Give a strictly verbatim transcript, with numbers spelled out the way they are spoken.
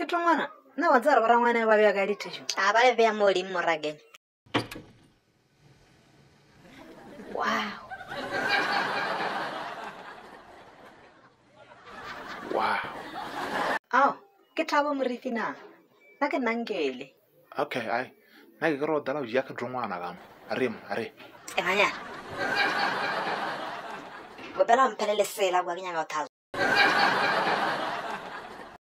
ke tongwana na wa tsara bara ngwana ba bya ga ditisho a ba le bya moli morageng. Wow. Wow. Aw ke thabo morifina na ke nangele. Okay, ai. Na ke ro dala ya ka tongwana gam. Arim, are. E manya. Go bela mpelele sela gwa nya ga thazo.